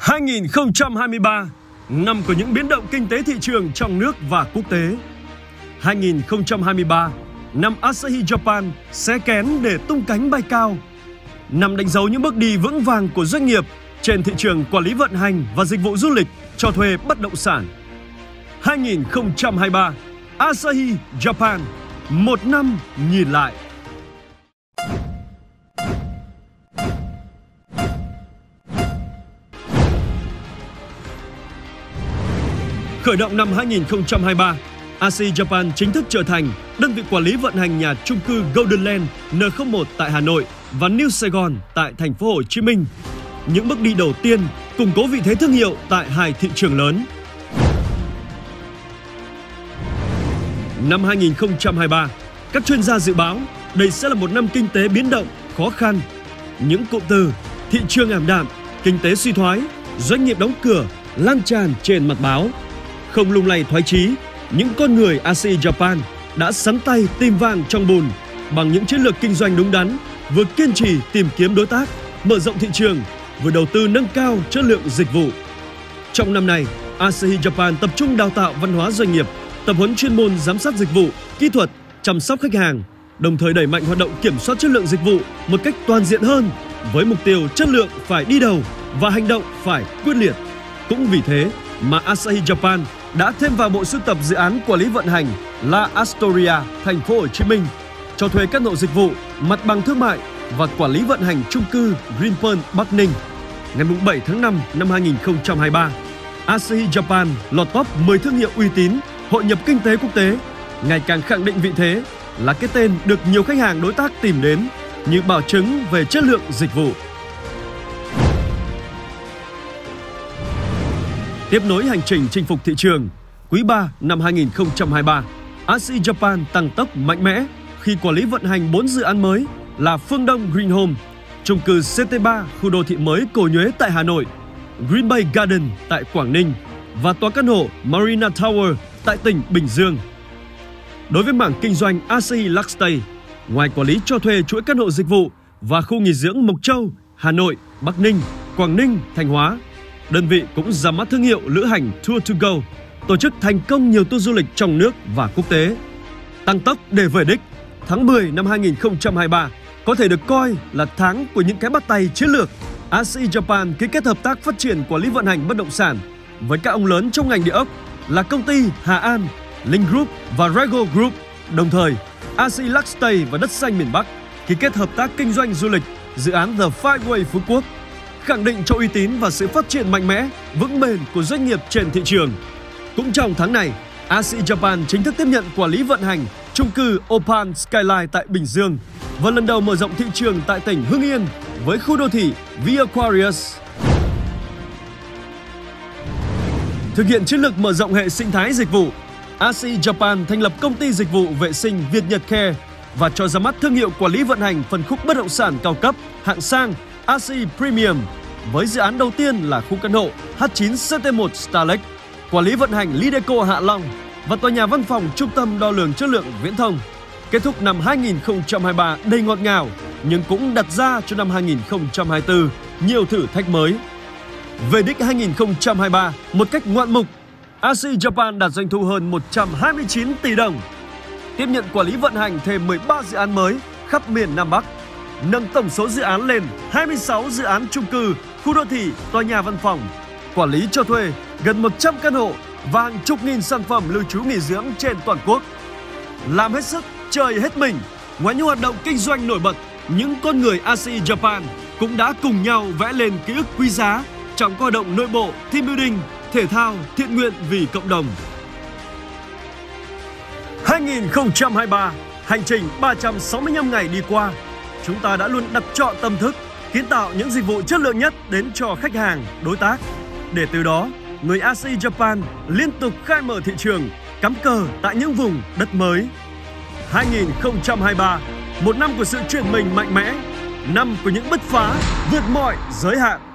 2023, năm của những biến động kinh tế thị trường trong nước và quốc tế. 2023, năm Asahi Japan xé kén để tung cánh bay cao. Năm đánh dấu những bước đi vững vàng của doanh nghiệp trên thị trường quản lý vận hành và dịch vụ du lịch cho thuê bất động sản. 2023, Asahi Japan, một năm nhìn lại. Khởi động năm 2023, Asahi Japan chính thức trở thành đơn vị quản lý vận hành nhà chung cư Golden Land N01 tại Hà Nội và New Saigon tại thành phố Hồ Chí Minh. Những bước đi đầu tiên củng cố vị thế thương hiệu tại hai thị trường lớn. Năm 2023, các chuyên gia dự báo đây sẽ là một năm kinh tế biến động, khó khăn. Những cụm từ thị trường ảm đạm, kinh tế suy thoái, doanh nghiệp đóng cửa lan tràn trên mặt báo. Không lung lay thoái chí, những con người Asahi Japan đã sắn tay tìm vàng trong bùn bằng những chiến lược kinh doanh đúng đắn, vừa kiên trì tìm kiếm đối tác, mở rộng thị trường, vừa đầu tư nâng cao chất lượng dịch vụ. Trong năm này, Asahi Japan tập trung đào tạo văn hóa doanh nghiệp, tập huấn chuyên môn giám sát dịch vụ, kỹ thuật, chăm sóc khách hàng, đồng thời đẩy mạnh hoạt động kiểm soát chất lượng dịch vụ một cách toàn diện hơn, với mục tiêu chất lượng phải đi đầu và hành động phải quyết liệt. Cũng vì thế mà Asahi Japan đã thêm vào bộ sưu tập dự án quản lý vận hành La Astoria, thành phố Hồ Chí Minh, cho thuê căn hộ dịch vụ, mặt bằng thương mại và quản lý vận hành chung cư Greenpearl Bắc Ninh. Ngày 7 tháng 5 năm 2023, Asahi Japan lọt top 10 thương hiệu uy tín hội nhập kinh tế quốc tế, ngày càng khẳng định vị thế là cái tên được nhiều khách hàng đối tác tìm đến như bảo chứng về chất lượng dịch vụ. Tiếp nối hành trình chinh phục thị trường, quý 3 năm 2023, Asahi Japan tăng tốc mạnh mẽ khi quản lý vận hành 4 dự án mới là Phương Đông Green Home, chung cư CT3 khu đô thị mới Cổ Nhuế tại Hà Nội, Green Bay Garden tại Quảng Ninh và tòa căn hộ Marina Tower tại tỉnh Bình Dương. Đối với mảng kinh doanh Asahi Luxstay, ngoài quản lý cho thuê chuỗi căn hộ dịch vụ và khu nghỉ dưỡng Mộc Châu, Hà Nội, Bắc Ninh, Quảng Ninh, Thanh Hóa, đơn vị cũng ra mắt thương hiệu lữ hành Tour to Go, tổ chức thành công nhiều tour du lịch trong nước và quốc tế. Tăng tốc để về đích, tháng 10 năm 2023 có thể được coi là tháng của những cái bắt tay chiến lược. Asahi Japan ký kết hợp tác phát triển quản lý vận hành bất động sản với các ông lớn trong ngành địa ốc là công ty Hà An, Linh Group và Regal Group. Đồng thời, Asahi Luxstay và Đất Xanh miền Bắc ký kết hợp tác kinh doanh du lịch dự án The Fireway Phú Quốc, khẳng định cho uy tín và sự phát triển mạnh mẽ, vững bền của doanh nghiệp trên thị trường. Cũng trong tháng này, Asahi Japan chính thức tiếp nhận quản lý vận hành chung cư Opal Skyline tại Bình Dương và lần đầu mở rộng thị trường tại tỉnh Hưng Yên với khu đô thị Aquarius. Thực hiện chiến lược mở rộng hệ sinh thái dịch vụ, Asahi Japan thành lập công ty dịch vụ vệ sinh Việt Nhật Care và cho ra mắt thương hiệu quản lý vận hành phân khúc bất động sản cao cấp hạng sang Asahi Premium với dự án đầu tiên là khu căn hộ H9 CT1 Starlake, quản lý vận hành Lideco Hạ Long và tòa nhà văn phòng trung tâm đo lường chất lượng viễn thông. Kết thúc năm 2023 đầy ngọt ngào nhưng cũng đặt ra cho năm 2024 nhiều thử thách mới. Về đích 2023 một cách ngoạn mục, Asahi Japan đạt doanh thu hơn 129 tỷ đồng, tiếp nhận quản lý vận hành thêm 13 dự án mới khắp miền Nam Bắc, nâng tổng số dự án lên 26 dự án chung cư, khu đô thị, tòa nhà văn phòng, quản lý cho thuê gần 100 căn hộ và hàng chục nghìn sản phẩm lưu trú nghỉ dưỡng trên toàn quốc. Làm hết sức, chơi hết mình, ngoài những hoạt động kinh doanh nổi bật, những con người Asahi Japan cũng đã cùng nhau vẽ lên ký ức quý giá trong các hoạt động nội bộ, team building, thể thao, thiện nguyện vì cộng đồng. 2023, hành trình 365 ngày đi qua, chúng ta đã luôn đặt chọn tâm thức, kiến tạo những dịch vụ chất lượng nhất đến cho khách hàng, đối tác. Để từ đó, người Asahi Japan liên tục khai mở thị trường, cắm cờ tại những vùng đất mới. 2023, một năm của sự chuyển mình mạnh mẽ, năm của những bứt phá, vượt mọi giới hạn.